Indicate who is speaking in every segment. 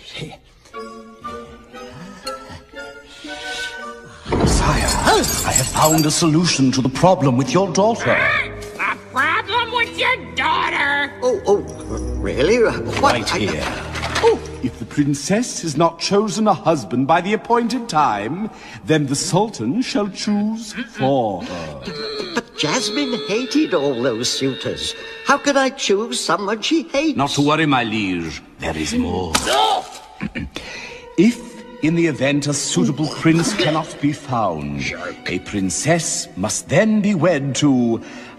Speaker 1: Sire, I have found a solution to the problem with your daughter.
Speaker 2: The problem with your daughter?
Speaker 3: Oh, really?
Speaker 1: Right here.
Speaker 3: Oh.
Speaker 1: If the princess has not chosen a husband by the appointed time, then the Sultan shall choose for her.
Speaker 3: But Jasmine hated all those suitors. How could I choose someone she hates?
Speaker 1: Not to worry, my liege. There is more. If, in the event a suitable prince cannot be found, a princess must then be wed to...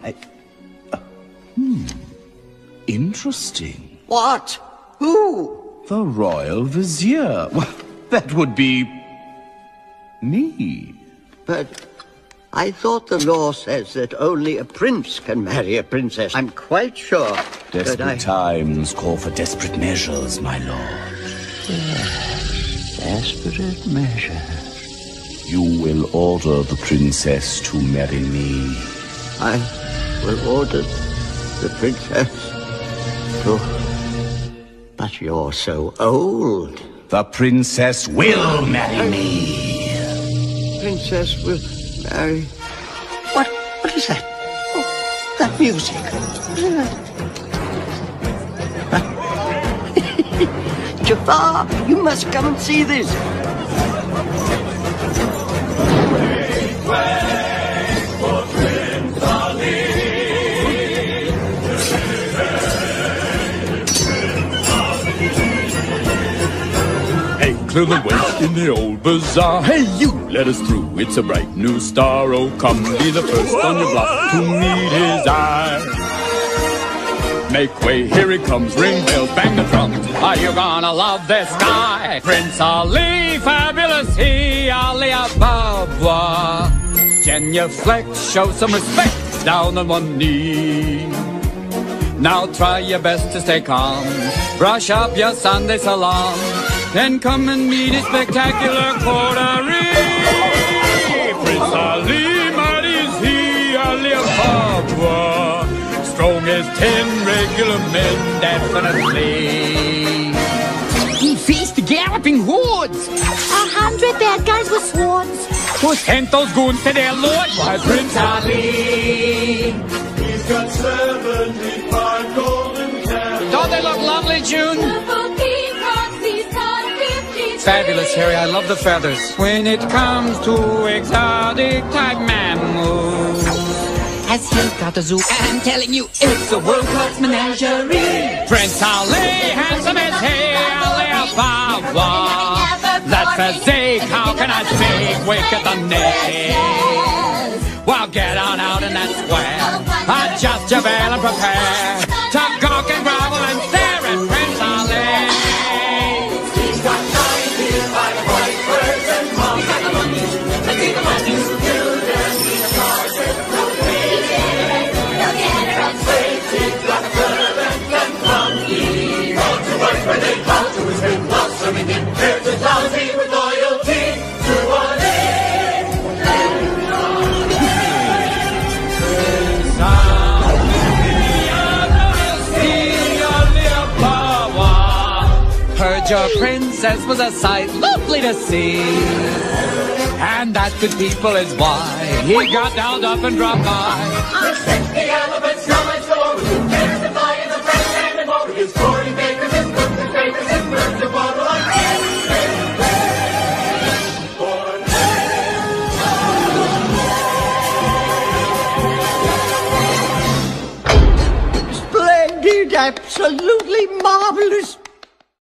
Speaker 1: Interesting.
Speaker 3: What? Who?
Speaker 1: The royal vizier. Well, that would be... me.
Speaker 3: But I thought the law says that only a prince can marry a princess. I'm quite sure
Speaker 1: Desperate times call for desperate measures, my lord.
Speaker 3: Yes, desperate measures.
Speaker 1: You will order the princess to marry me.
Speaker 3: I will order the princess to... But you're so old.
Speaker 1: The princess will marry me.
Speaker 3: Princess will marry... What is that? Oh, that music. Jafar, you must come and see this.
Speaker 4: Clear the way in the old bazaar. Hey, you, let us through. It's a bright new star. Oh, come be the first on your block to meet his eye. Make way, here he comes. Ring bells, bang the drums. Are you gonna love this guy? Prince Ali, fabulous he, Ali Ababa. Genuflect, show some respect, down on one knee. Now try your best to stay calm. Brush up your Sunday salam. Then come and meet his spectacular coterie. Prince Ali, mighty is he, Ali Ababa. Strong as 10 regular men, definitely.
Speaker 2: He faced the galloping hordes.
Speaker 5: 100 bad guys with swords.
Speaker 2: Who sent those goons to their lord?
Speaker 4: Why, Prince Ali, he's got 75 golden candles.
Speaker 2: Don't they look lovely, June? Fabulous, Harry. I love the feathers. When it comes to exotic type mammals, has he got a zoo? I'm telling you, it's a world-class menagerie. Prince Ali, handsome as he, Ali Ababa. That physique, how can I speak? Wicked the neck. Well, get on out in that square. Adjust your veil and prepare to gawk and grovel and stare at Prince Ali. Heard your princess was a sight lovely to see, and that good people is why he got down up and dropped by.
Speaker 6: The elephants come and go with you cares to fly in the front and the more his 40 bakers and cooks and bakers and birds of bottle on
Speaker 3: Splendid, absolutely marvelous.